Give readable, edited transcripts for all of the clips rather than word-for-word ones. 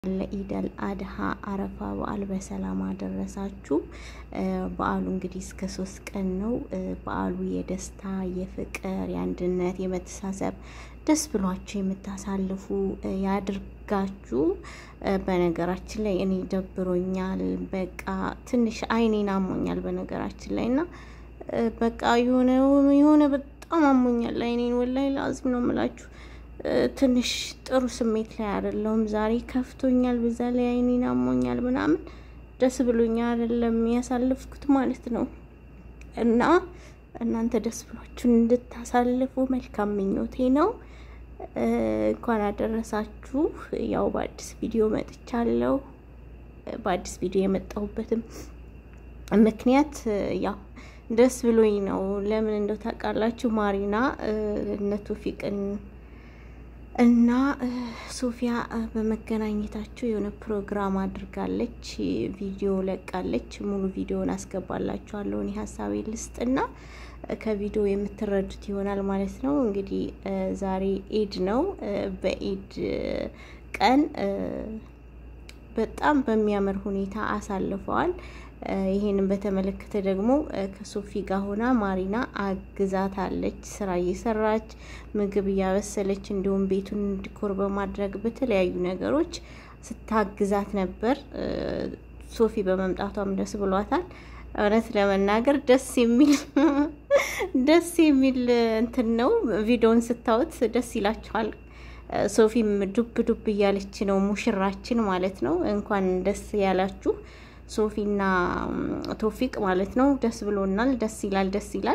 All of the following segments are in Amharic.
ለኢደል አድሃ አረፋ በዓል በሰላም አደረሳችሁ። በዓሉ እንግዲህ እስከ 3 ቀን ነው። በዓሉ የደስታ የፍቅር የአንድነት የመተሳሰብ ደስ ብሏችሁ የምታሳልፉ ያድርጋችሁ። በነገራችን ላይ እኔ ደብሮኛል፣ በቃ ትንሽ አይኔን አሞኛል በነገራችን ላይና በቃ የሆነ በጣም አሞኛል አይኔን ወላሂ ላዝም ነው የምላችሁ። ትንሽ ጥሩ ስሜት ላይ አይደለም ዛሬ ከፍቶኛል፣ በዛ ላይ አይኔን አሞኛል ምናምን ደስ ብሎኛል አይደለም ያሳልፍኩት ማለት ነው። እና እናንተ ደስ ብሏችሁ እንድታሳልፉ መልካም ምኞቴ ነው። እንኳን አደረሳችሁ። ያው በአዲስ ቪዲዮ መጥቻለሁ። በአዲስ ቪዲዮ የመጣሁበትም ምክንያት ያው ደስ ብሎኝ ነው። ለምን እንደው ታውቃላችሁ ማሪና ቶፊቅን እና ሶፊያ በመገናኘታቸው የሆነ ፕሮግራም አድርጋለች፣ ቪዲዮ ለቃለች። ሙሉ ቪዲዮውን አስገባላችኋለሁ። እኔ ሐሳቤን ልስጥና ከቪዲዮ የምትረዱት ይሆናል ማለት ነው። እንግዲህ ዛሬ ኢድ ነው። በኢድ ቀን በጣም በሚያምር ሁኔታ አሳልፈዋል። ይሄንን በተመለከተ ደግሞ ከሶፊ ጋር ሆና ማሪና አግዛታለች፣ ስራ እየሰራች ምግብ እያበሰለች እንዲሁም ቤቱን ዲኮር በማድረግ በተለያዩ ነገሮች ስታግዛት ነበር። ሶፊ በመምጣቷም ደስ ብሏታል። እውነት ለመናገር ደስ የሚል እንትን ነው። ቪዲዮውን ስታዩት ደስ ይላችኋል። ሶፊም ዱብ እያለች ነው፣ ሙሽራችን ማለት ነው። እንኳን ደስ ያላችሁ ሶፊና ቶፊቅ ማለት ነው። ደስ ብሎናል። ደስ ይላል።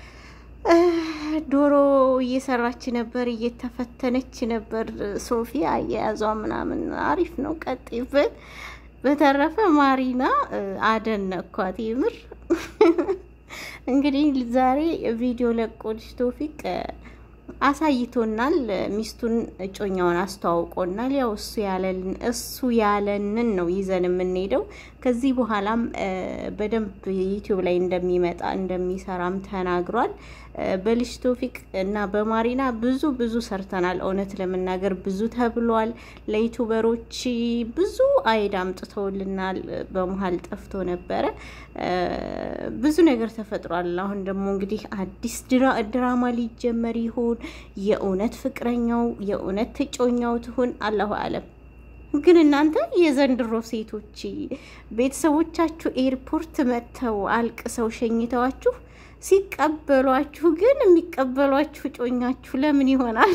ዶሮ እየሰራች ነበር፣ እየተፈተነች ነበር። ሶፊ አያያዟ ምናምን አሪፍ ነው፣ ቀጥይበት። በተረፈ ማሪና አደነኳት ይምር። እንግዲህ ዛሬ ቪዲዮ ለቆልሽ ቶፊቅ አሳይቶናል። ሚስቱን እጮኛውን አስተዋውቆናል። ያው እሱ ያለንን ነው ይዘን የምንሄደው። ከዚህ በኋላም በደንብ ዩቲዩብ ላይ እንደሚመጣ እንደሚሰራም ተናግሯል። በልጅ ቶፊቅ እና በማሪና ብዙ ሰርተናል። እውነት ለመናገር ብዙ ተብሏል። ለዩቲዩበሮች ብዙ አይዳ አምጥተውልናል። በመሃል ጠፍቶ ነበረ። ብዙ ነገር ተፈጥሯል። አሁን ደግሞ እንግዲህ አዲስ ድራማ ሊጀመር ይሁን የእውነት ፍቅረኛው የእውነት ተጮኛው ትሁን አላሁ አለም። ግን እናንተ የዘንድሮ ሴቶች ቤተሰቦቻችሁ ኤርፖርት መተው አልቅሰው ሸኝተዋችሁ ሲቀበሏችሁ ግን የሚቀበሏችሁ ጮኛችሁ ለምን ይሆናል?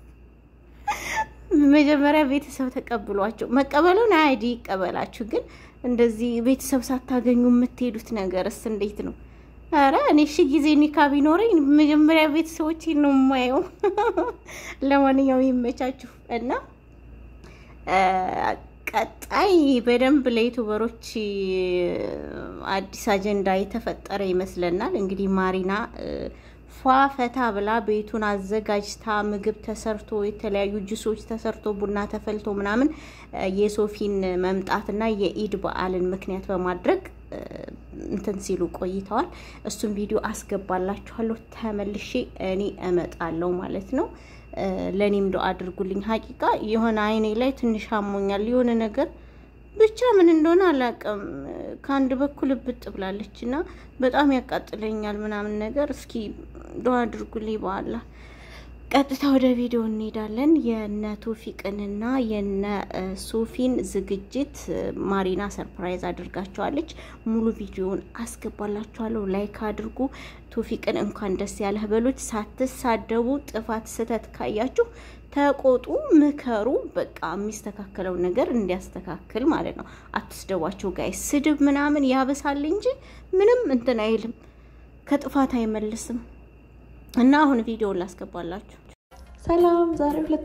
መጀመሪያ ቤተሰብ ተቀብሏችሁ መቀበሉን አይዲ ይቀበላችሁ። ግን እንደዚህ ቤተሰብ ሳታገኙ የምትሄዱት ነገርስ እንዴት ነው? አረ እኔ ጊዜ ኒካ ቢኖረኝ መጀመሪያ ቤተሰቦቼን ነው የማየው። ለማንኛውም ይመቻችሁ እና ቀጣይ በደንብ ለዩቲዩበሮች አዲስ አጀንዳ የተፈጠረ ይመስለናል። እንግዲህ ማሪና ፏፈታ ብላ ቤቱን አዘጋጅታ ምግብ ተሰርቶ የተለያዩ ጁሶች ተሰርቶ ቡና ተፈልቶ ምናምን የሶፊን መምጣትና የኢድ በዓልን ምክንያት በማድረግ እንትን ሲሉ ቆይተዋል። እሱን ቪዲዮ አስገባላችኋለሁ። ተመልሼ እኔ እመጣለሁ ማለት ነው። ለኔም ዱአ አድርጉልኝ። ሐቂቃ የሆነ አይኔ ላይ ትንሽ አሞኛል። የሆነ ነገር ብቻ ምን እንደሆነ አላቀም። ካንድ በኩል ብጥ ብላለችና በጣም ያቃጥለኛል ምናምን ነገር። እስኪ ዱአ አድርጉልኝ በአላህ። ቀጥታ ወደ ቪዲዮ እንሄዳለን። የነ ቶፊቅንና የነ ሶፊን ዝግጅት ማሪና ሰርፕራይዝ አድርጋቸዋለች። ሙሉ ቪዲዮውን አስገባላችኋለሁ። ላይክ አድርጉ። ቶፊቅን እንኳን ደስ ያለህ በሉት። ሳትሳደቡ ጥፋት ስተት ካያችሁ ተቆጡ፣ ምከሩ። በቃ የሚስተካከለው ነገር እንዲያስተካክል ማለት ነው። አትስደቧቸው ጋይስ። ስድብ ምናምን ያበሳል እንጂ ምንም እንትን አይልም፣ ከጥፋት አይመልስም። እና አሁን ቪዲዮውን ላስገባላችሁ። ሰላም ዛሬ